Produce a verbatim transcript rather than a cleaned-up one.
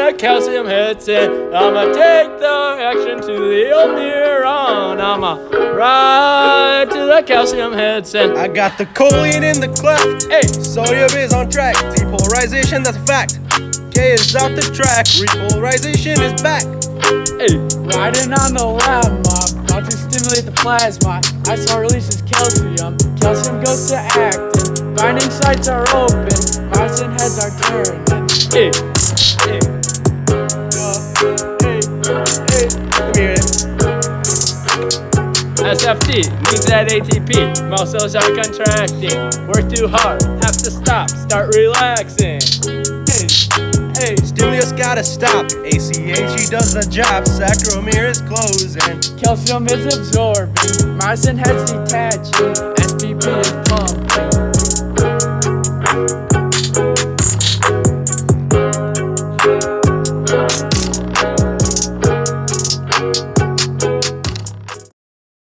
the calcium hits in. I'ma take the action to the old neuron. I'ma ride till the calcium hits in. I got the choline in the cleft. Hey, Sodium is on track. Depolarization, that's a fact. K is out the track. Repolarization is back. hey, Riding on the lab mob, about to stimulate the plasma. I saw releases calcium, calcium goes to actin. Binding sites are open, myosin heads are turning. hey, hey. Hey, hey. Let me hear it. S F T needs that A T P. Muscles are contracting. Work too hard, have to stop, start relaxing. Hey, hey. Stimulus gotta stop. A C H E does the job. Sacromere is closing. Calcium is absorbing, myosin heads detaching, S P P is